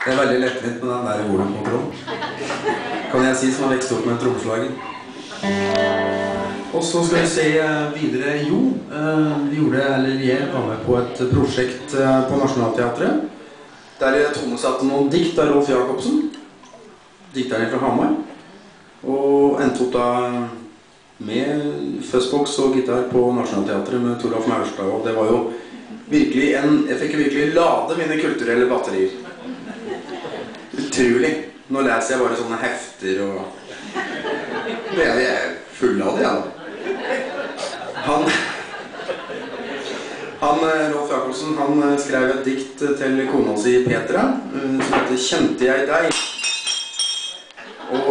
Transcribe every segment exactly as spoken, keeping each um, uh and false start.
Det er veldig lettvint med den der volumkontrollen. Kan jeg si som har vekst opp med en trommeslager. Og så skal vi se videre. Jo, vi gjorde, eller jeg var med på et prosjekt på Nationaltheatret. Der tonesatte noen dikt av Rolf Jacobsen. Dikteren fra Hamar. Og endte opp da med fuzzbox og gitar på Nationaltheatret med Toralf Maurstad. Og det var jo virkelig en... Jeg fikk virkelig lade mine kulturelle batterier. Utrolig. Nå leser jeg bare sånne hefter og... Det er jeg full av det, ja. Han... Han, Rolf Jacobsen, han skrev et dikt til kona si Petra, som heter «Kjente jeg deg?» Og...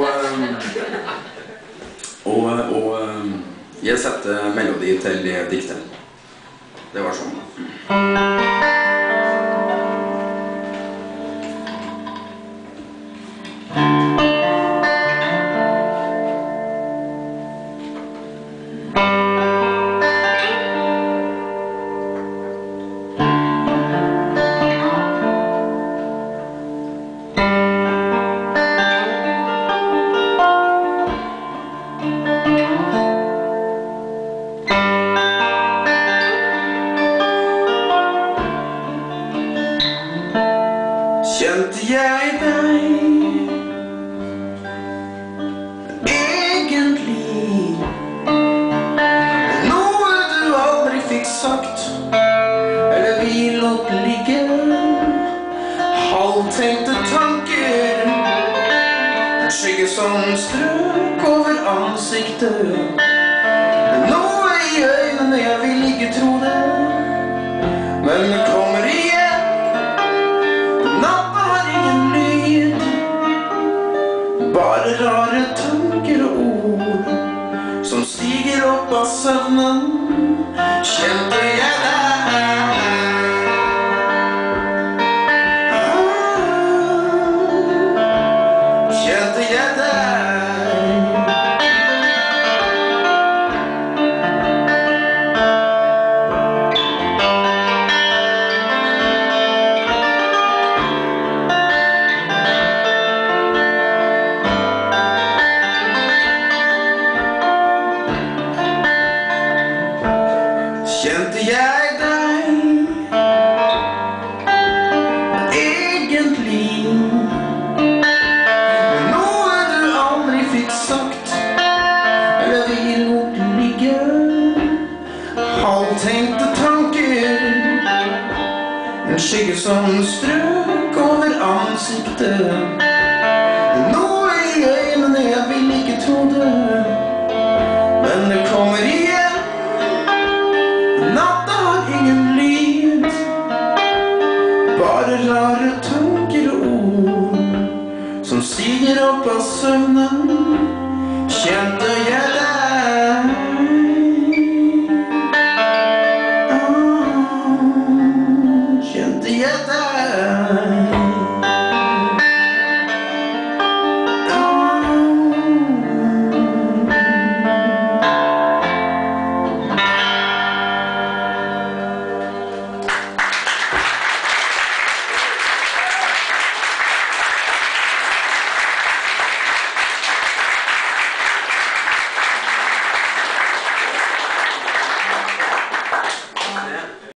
Og, og jeg satte melodi til det diktet. Det var sånn. Kjente jeg deg egentlig noe du aldri fikk sagt, eller vi lot ligge halvtenkte tanker, en skygge som strøk over ansiktet, noe i øynene jeg vil ikke tro det, men det kommer igjen. Bare rare tanker og ord som stiger opp av søvnen. Kjente jeg deg? Kjente jeg deg? Kjente jeg deg egentlig noe du aldri fikk sagt, eller vi lot ligge halvtenkte tanker, en skygge som strøk over ansiktet, noe i øynene jeg vil ikke tro det, men det kommer igjen. Natta har ingen lyd, bare rare tanker og ord som stiger opp av søvnen. Kjente jeg deg? Ah, kjente jeg deg?